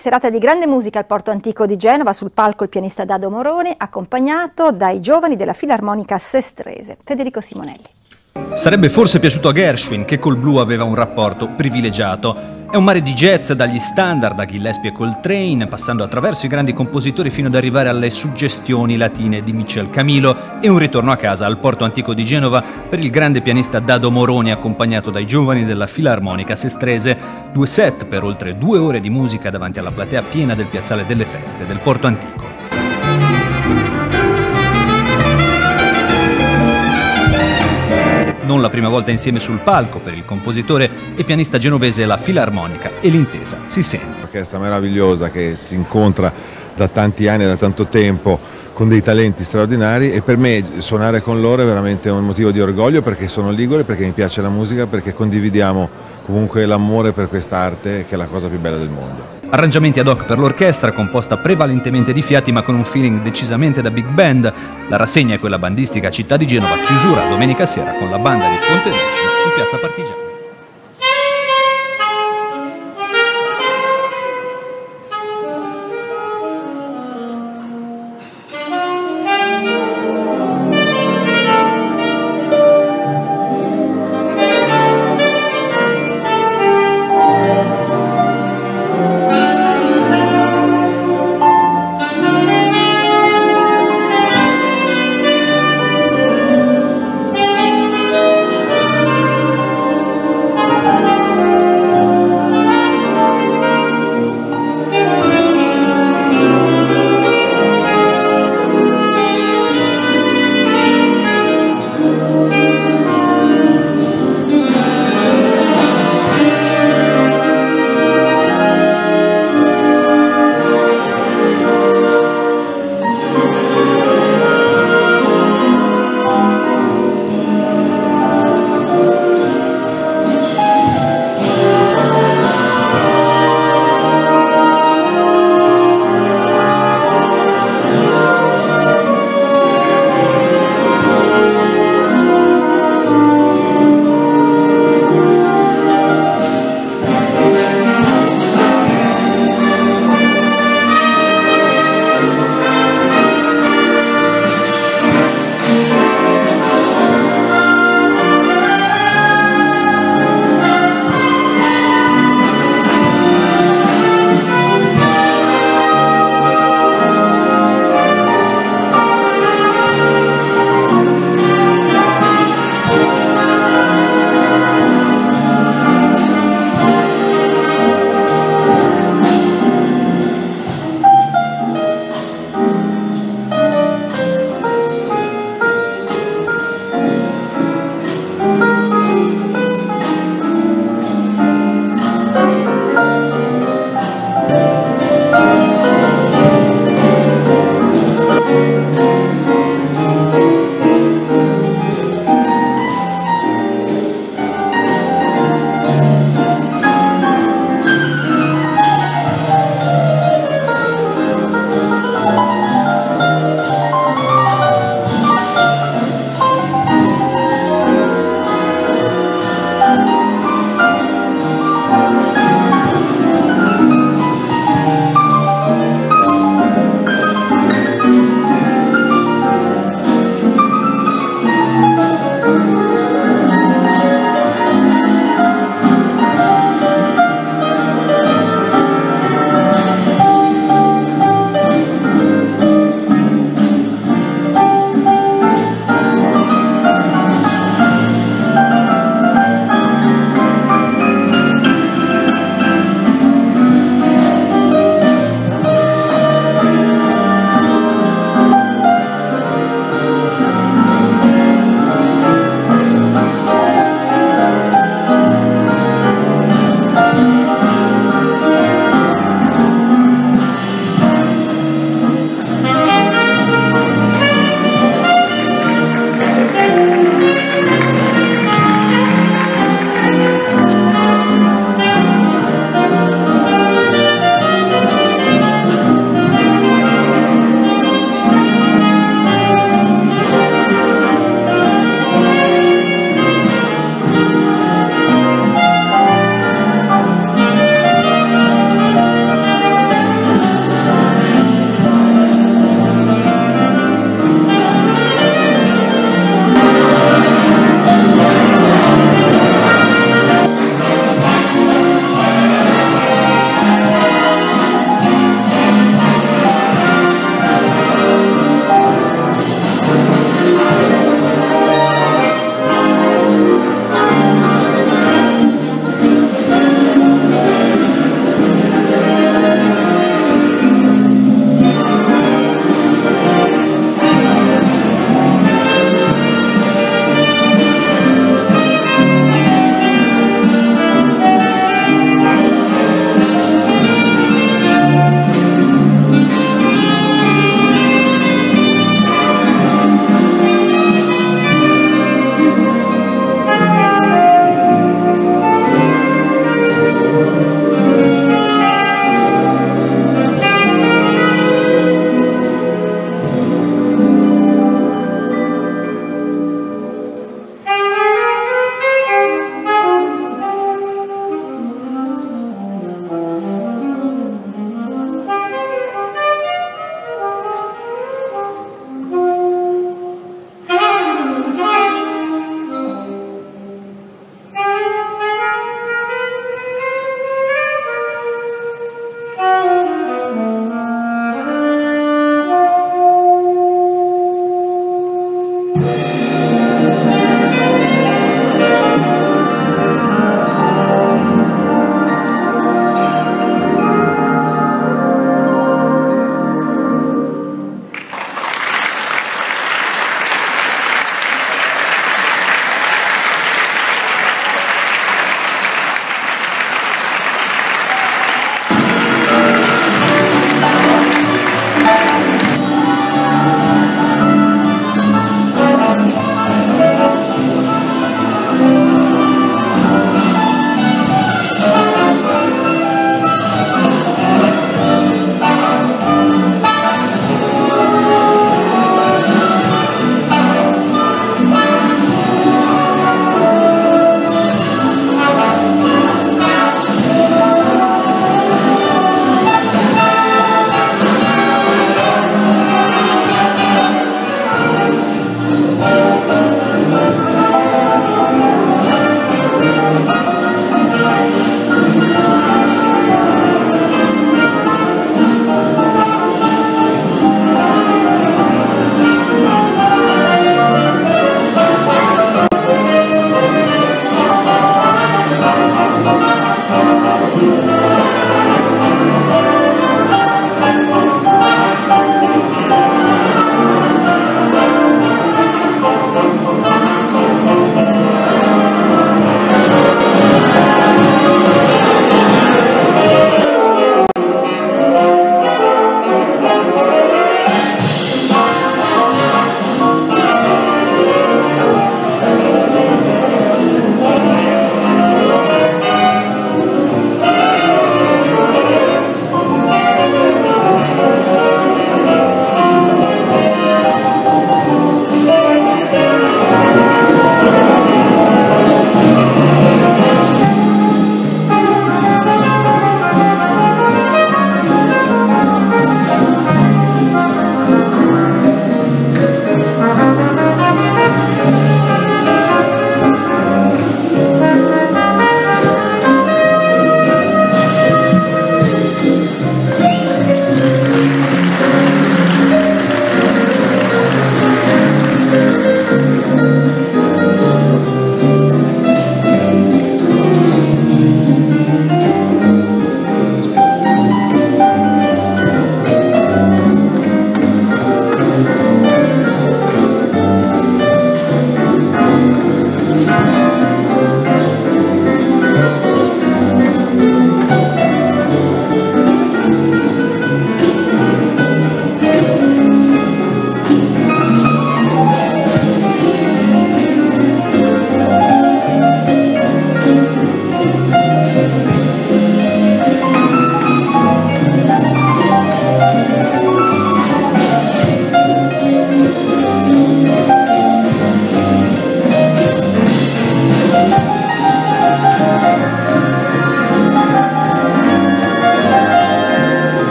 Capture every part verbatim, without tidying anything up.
serata di grande musica al Porto Antico di Genova, sul palco il pianista Dado Moroni, accompagnato dai giovani della Filarmonica Sestrese. Federico Simonelli. Sarebbe forse piaciuto a Gershwin, che col blu aveva un rapporto privilegiato. È un mare di jazz, dagli standard a Gillespie e Coltrane, passando attraverso i grandi compositori fino ad arrivare alle suggestioni latine di Michel Camilo, e un ritorno a casa al Porto Antico di Genova per il grande pianista Dado Moroni, accompagnato dai giovani della Filarmonica Sestrese. Due set per oltre due ore di musica davanti alla platea piena del Piazzale delle Feste del Porto Antico. Non la prima volta insieme sul palco per il compositore e pianista genovese la Filarmonica, e l'intesa si sente. Un'orchestra meravigliosa che si incontra da tanti anni, da tanto tempo, con dei talenti straordinari, e per me suonare con loro è veramente un motivo di orgoglio, perché sono ligure, perché mi piace la musica, perché condividiamo comunque l'amore per quest'arte, che è la cosa più bella del mondo. Arrangiamenti ad hoc per l'orchestra, composta prevalentemente di fiati ma con un feeling decisamente da big band. La rassegna è quella bandistica a Città di Genova, chiusura domenica sera con la banda di Pontedecimo in Piazza Partigiano.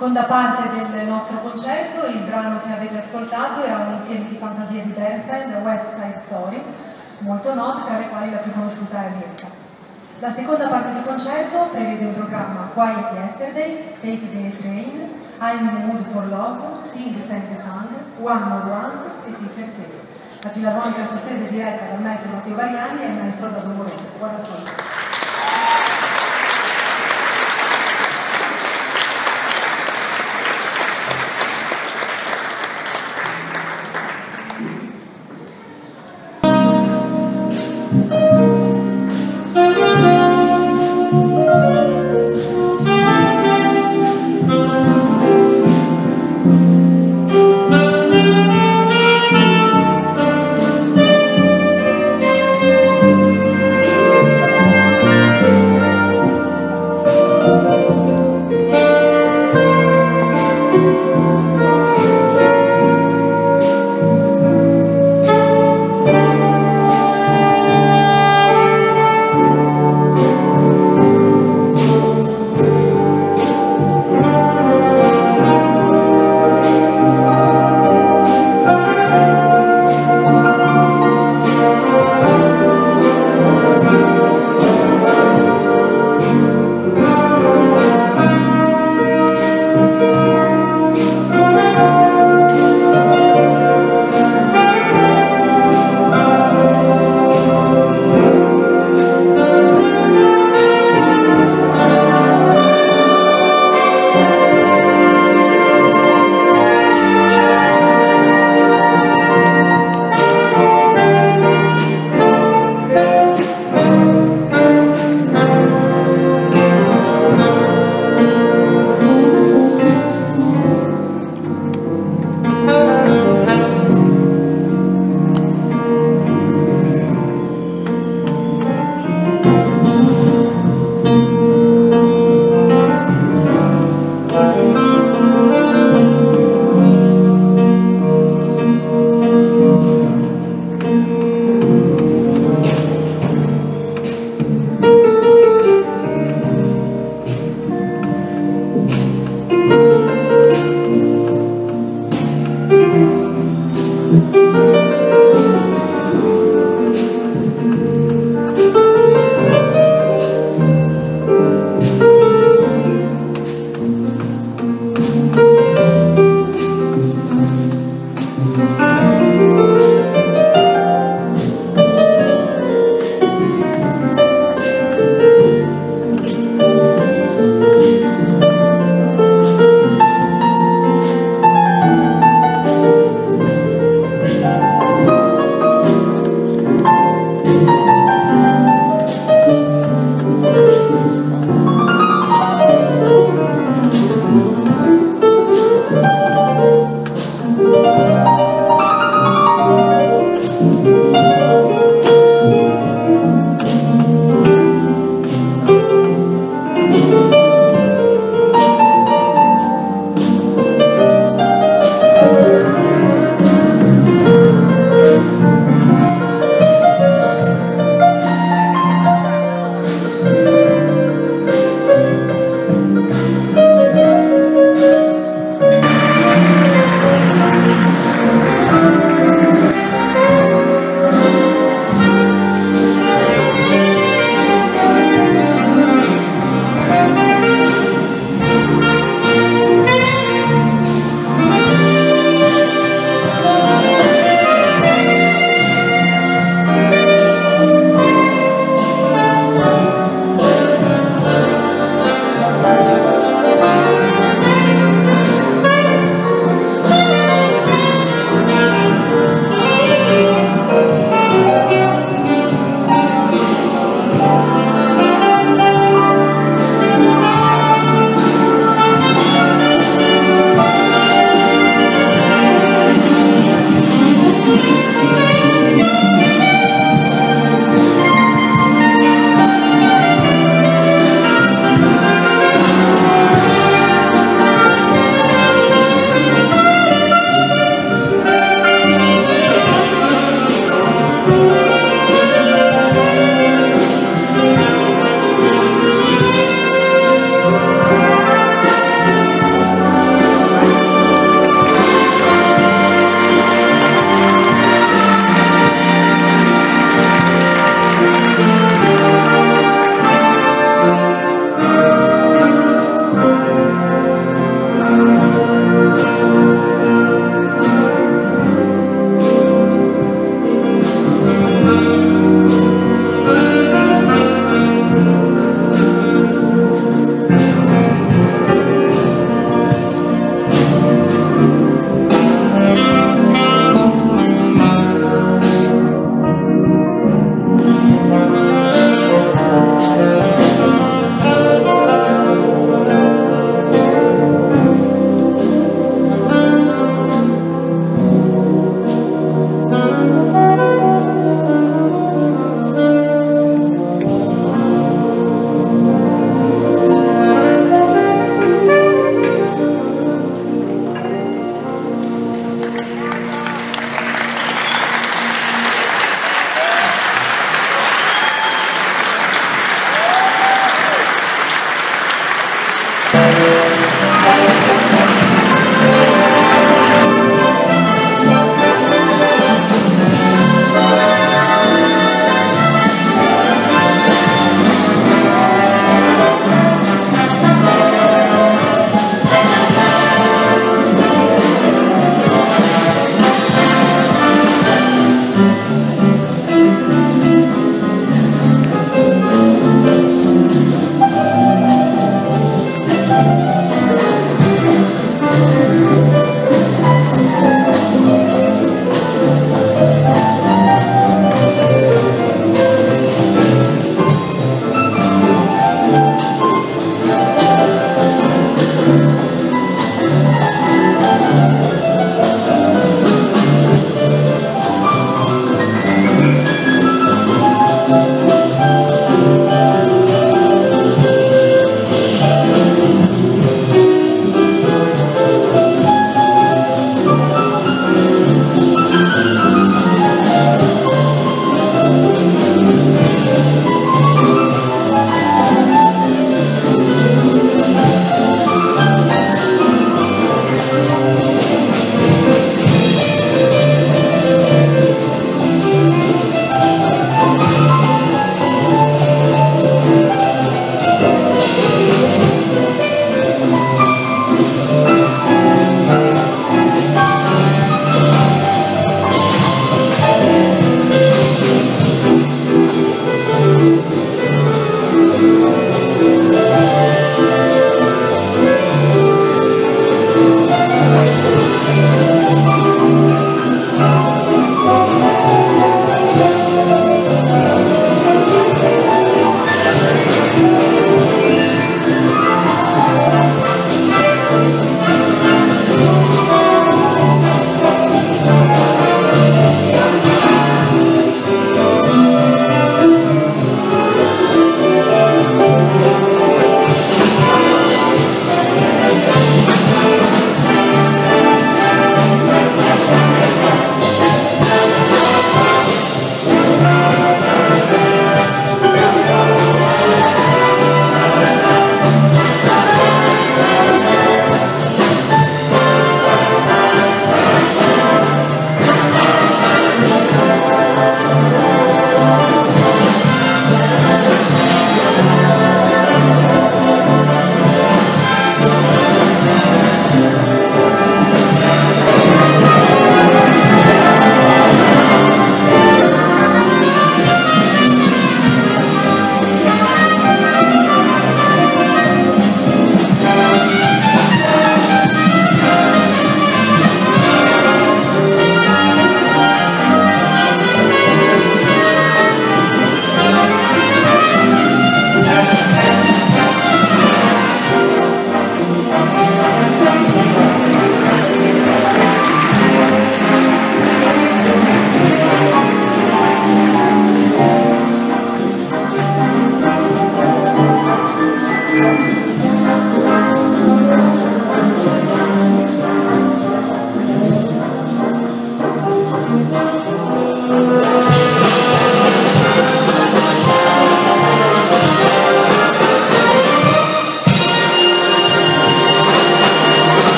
Seconda parte del nostro concerto, il brano che avete ascoltato era un insieme di fantasie di Bernstein, The West Side Story, molto note, tra le quali la più conosciuta è Mirka. La seconda parte del concerto prevede un programma Quiet Yesterday, Take the Train, I'm in the Mood for Love, Sing, Sang the Song, One More Once e Sister Say. La Filarmonica Sestrese è diretta dal maestro Matteo Variani e il maestro Dado Moroni. Buon ascolto.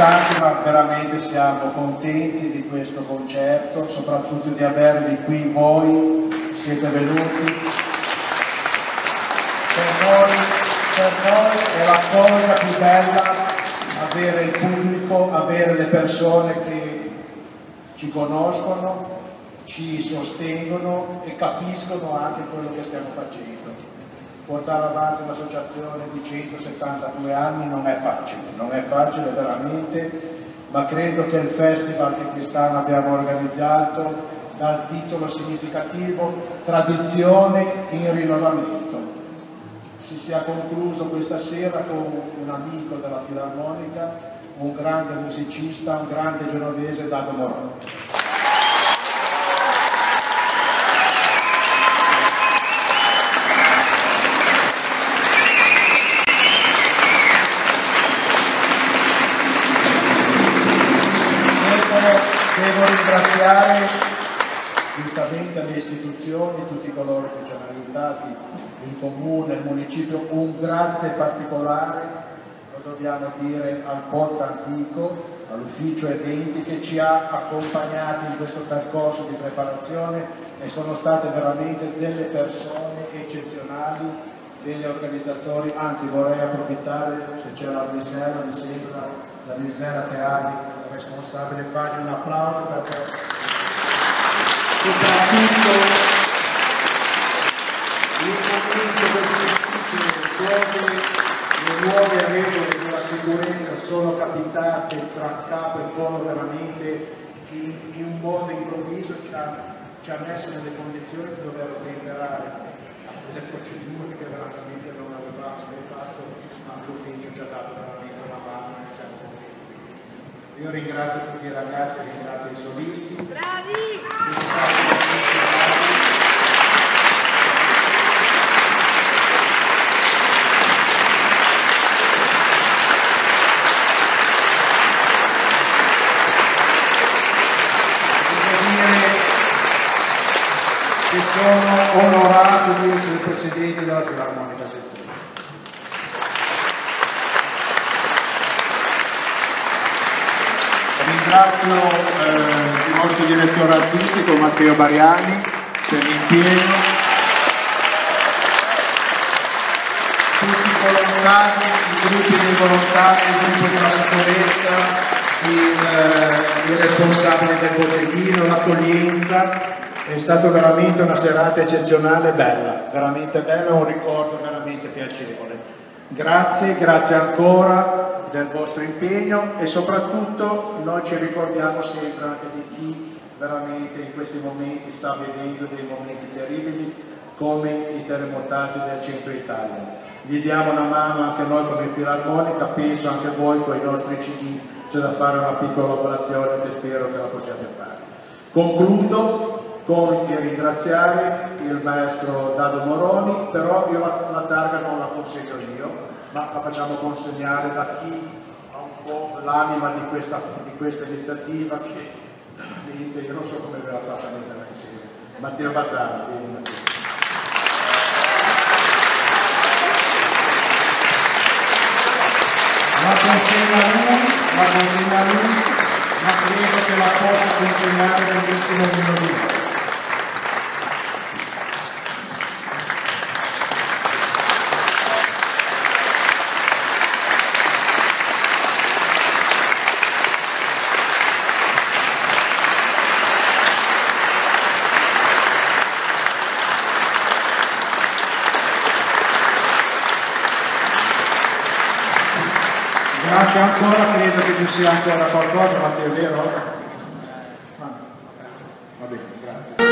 stanchi, ma veramente siamo contenti di questo concerto, soprattutto di avervi qui voi, siete venuti. Per noi, per noi è la cosa più bella avere il pubblico, avere le persone che ci conoscono, ci sostengono e capiscono anche quello che stiamo facendo. Portare avanti un'associazione di centosettantadue anni non è facile, non è facile veramente, ma credo che il festival che quest'anno abbiamo organizzato, dal titolo significativo Tradizione in rinnovamento, si sia concluso questa sera con un amico della Filarmonica, un grande musicista, un grande genovese, Dado Moroni. Devo ringraziare giustamente le istituzioni, tutti coloro che ci hanno aiutati, il comune, il municipio. Un grazie particolare lo dobbiamo dire al Porto Antico, all'ufficio eventi che ci ha accompagnati in questo percorso di preparazione e sono state veramente delle persone eccezionali, degli organizzatori. Anzi, vorrei approfittare, se c'è la Luisera, mi sembra, la Luisera Teali, responsabile, fargli un applauso perché soprattutto in un momento difficile dove le nuove regole della sicurezza sono capitate tra capo e collo veramente in, in un modo improvviso, ci ha, ci ha messo nelle condizioni di dover ottemperare a delle procedure che veramente non avevamo mai fatto, ma l'ufficio ci ha dato veramente una mano e siamo contenti. Io ringrazio tutti i ragazzi, ringrazio i solisti. Bravi! Devo dire che sono onorato di essere presidente della Filarmonica Settore. Ringrazio eh, il nostro direttore artistico Matteo Bariani per l'impegno, tutti i volontari, i gruppi dei volontari, il gruppo della sicurezza, il, eh, il responsabile del botteghino, l'accoglienza. È stata veramente una serata eccezionale, bella, veramente bella, un ricordo veramente piacevole. Grazie, grazie ancora del vostro impegno e soprattutto noi ci ricordiamo sempre anche di chi veramente in questi momenti sta vivendo dei momenti terribili come i terremotati del centro Italia. Gli diamo una mano anche noi come Filarmonica, penso anche voi con i nostri C D c'è da fare una piccola operazione che spero che la possiate fare. Concludo con il ringraziare il maestro Dado Moroni, però io la, la targa non la consegno io, ma la facciamo consegnare da chi ha un po' l'anima di questa, di questa iniziativa che veramente io non so come ve la faccia mettere insieme. Matteo Battaglia, vieni Matteo. La consegna a lui, la consegna a lui, ma credo che la possa consegnare benissimo meno di me. Grazie ancora, credo che ci sia ancora qualcosa, Matteo, è vero? Ah, va bene, grazie.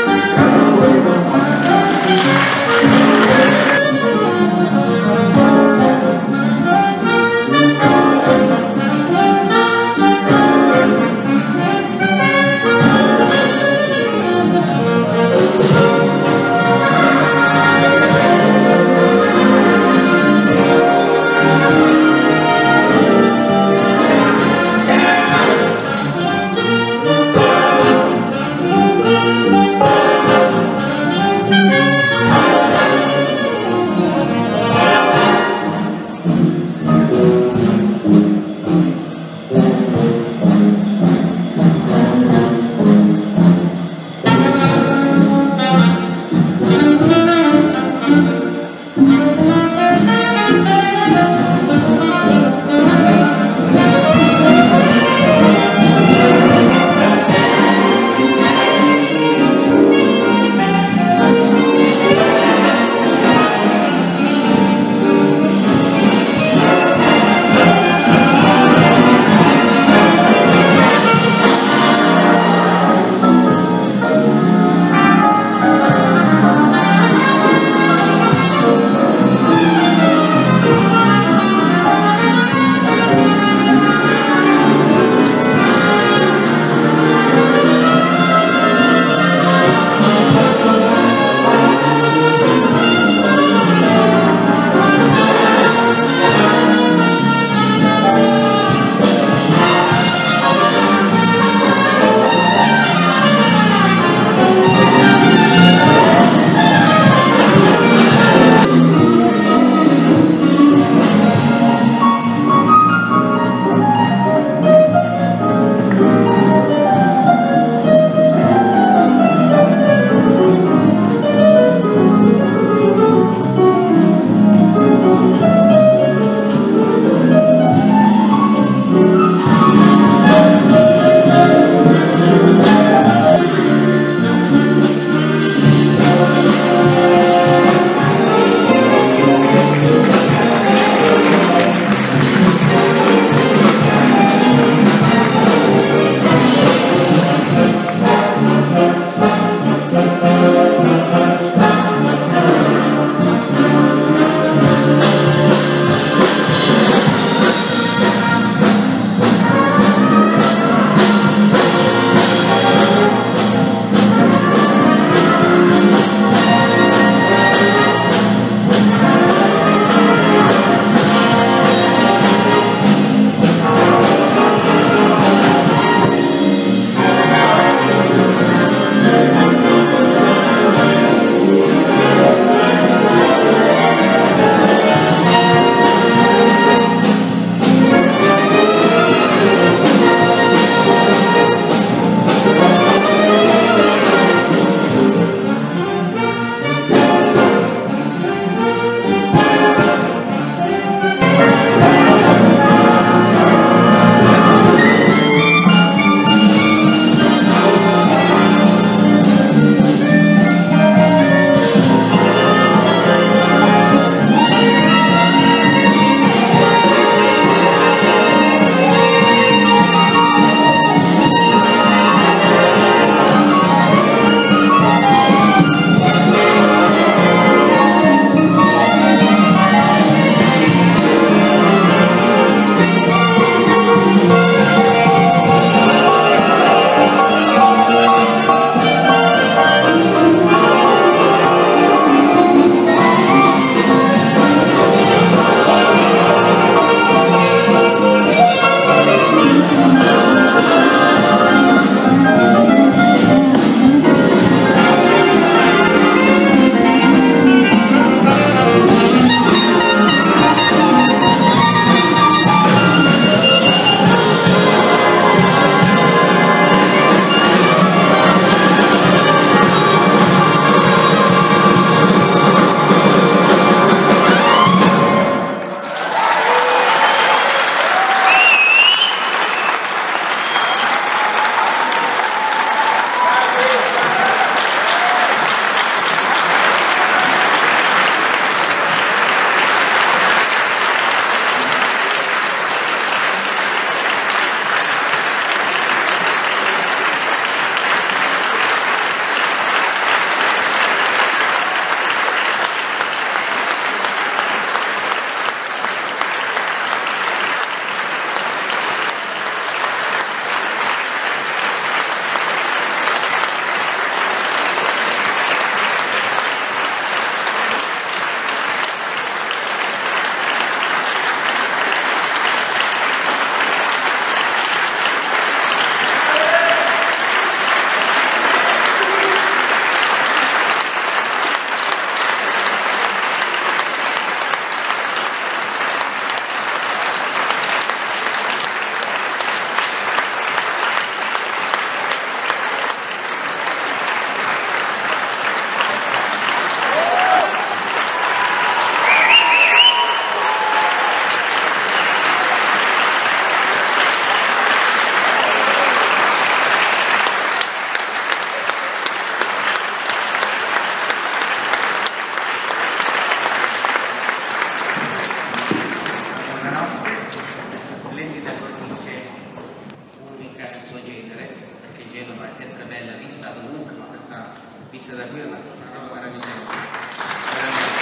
vista da qui è una, una roba meravigliosa, veramente.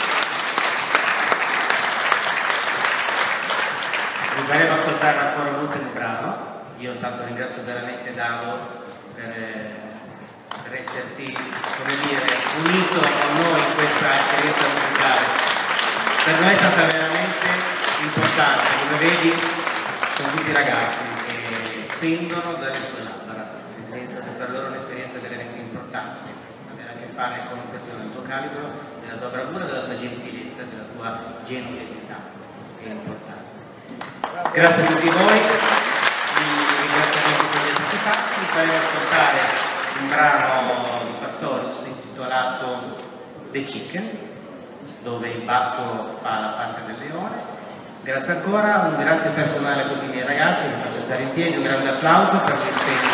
Vi faremo ascoltare ancora l'ultimo brano. Io intanto ringrazio veramente Dado per, per esserti, come dire, unito con noi in questa esperienza musicale. Per noi è stata veramente importante, come vedi sono tutti ragazzi che pendono dalle tue labbra, nel senso che per loro è un'esperienza veramente importante, avere a che fare con persone del tuo calibro, della tua bravura, della tua gentilezza, della tua generosità, è importante. Grazie a tutti voi, vi ringraziamenti per gli esseri fatti, vi faremo ascoltare un brano di Pastorius intitolato The Chicken, dove il basso fa la parte del leone. Grazie ancora, un grazie personale a tutti i miei ragazzi, vi faccio alzare in piedi, un grande applauso per l'impegno.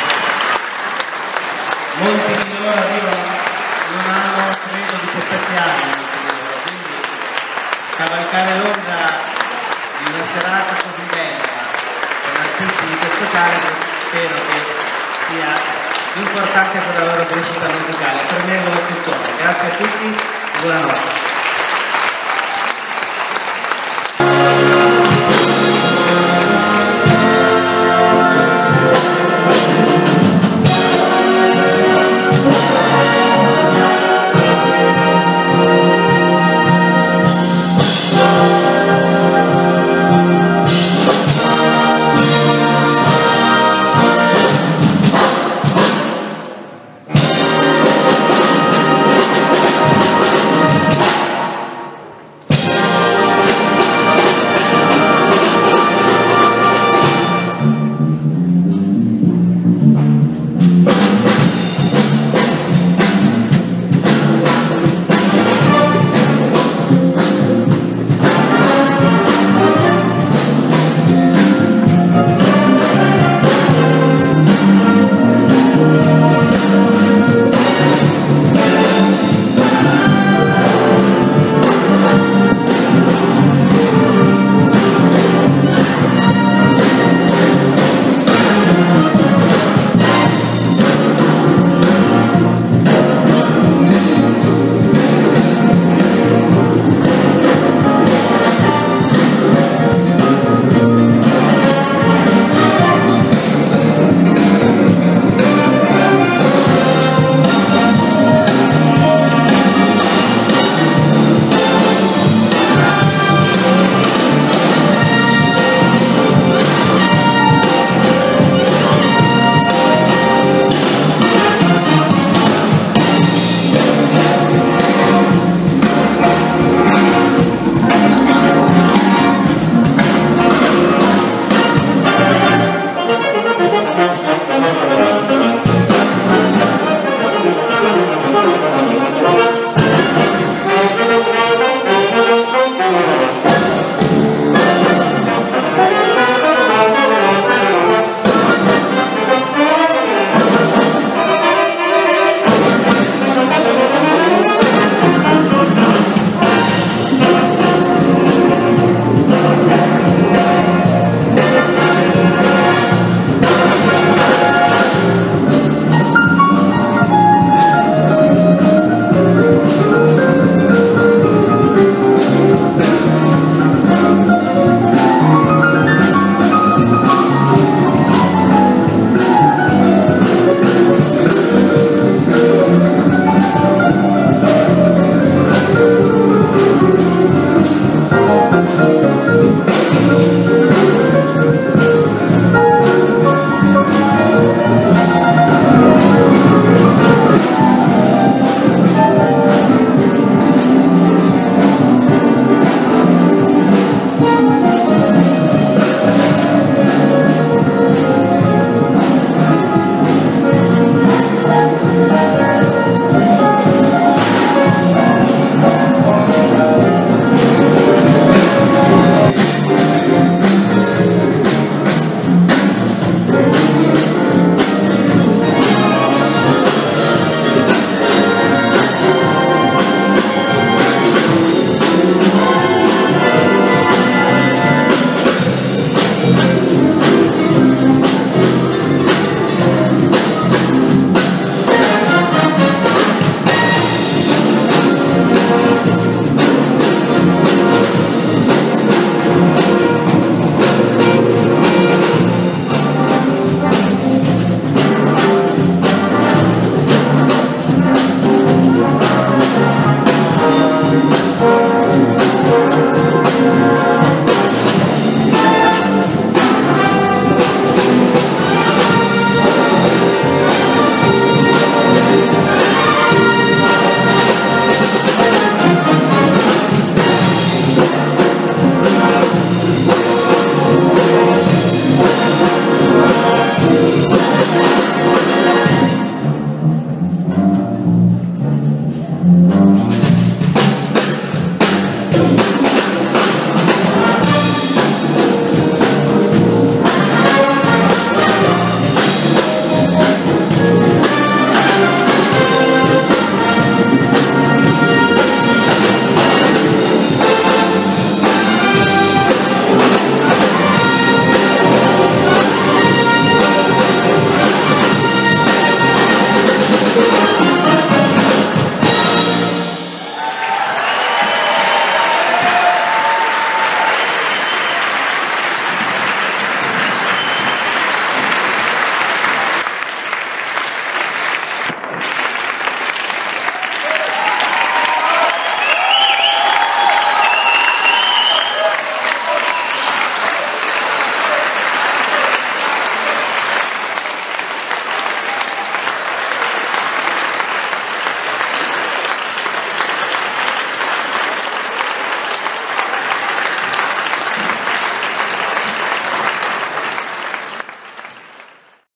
Molti di loro arrivano, non hanno credo diciassette anni, quindi cavalcare l'onda di una serata così bella con artisti di questo calibro spero che sia importante per la loro crescita musicale. Per me è loro tuttora. Grazie a tutti, buonanotte.